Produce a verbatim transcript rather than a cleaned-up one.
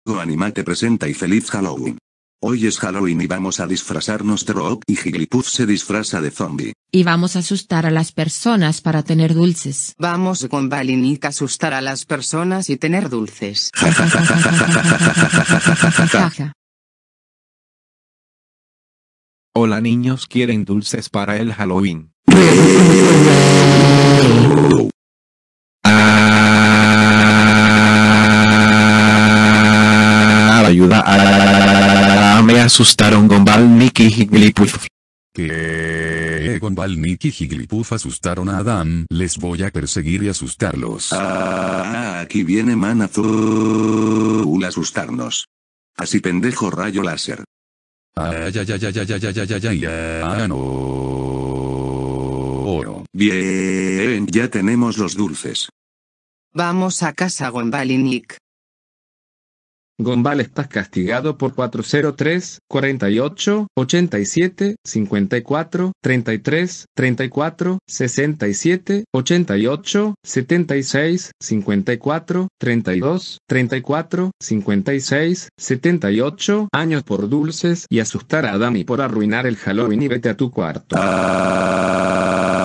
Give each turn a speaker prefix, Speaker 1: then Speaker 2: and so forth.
Speaker 1: GoAnimate te presenta y feliz Halloween. Hoy es Halloween y vamos a disfrazarnos de Rock y Jigglypuff se disfraza de zombie.
Speaker 2: Y vamos a asustar a las personas para tener dulces.
Speaker 3: Vamos con Balinic a asustar a las personas y tener dulces.
Speaker 2: Jaja.
Speaker 4: Hola niños, ¿quieren dulces para el Halloween? Ah, ayuda, ah, me asustaron Balinic y Jigglypuff.
Speaker 5: Que Balinic y Jigglypuff asustaron a Adam, les voy a perseguir y asustarlos.
Speaker 1: Ah, aquí viene Man Azul a asustarnos. Así pendejo rayo láser.
Speaker 5: Ay, ay, ay, ay, ay, ay, ay, ay, ay, ay, ah, no. Oro.
Speaker 1: Bien, ya tenemos los dulces.
Speaker 3: Vamos a casa Balinic.
Speaker 6: Gombal, estás castigado por cuatrocientos tres, cuarenta y ocho, ochenta y siete, cincuenta y cuatro, treinta y tres, treinta y cuatro, sesenta y siete, ochenta y ocho, setenta y seis, cincuenta y cuatro, treinta y dos, treinta y cuatro, cincuenta y seis, setenta y ocho años por dulces y asustar a Adam y por arruinar el Halloween y vete a tu cuarto.
Speaker 1: Ah.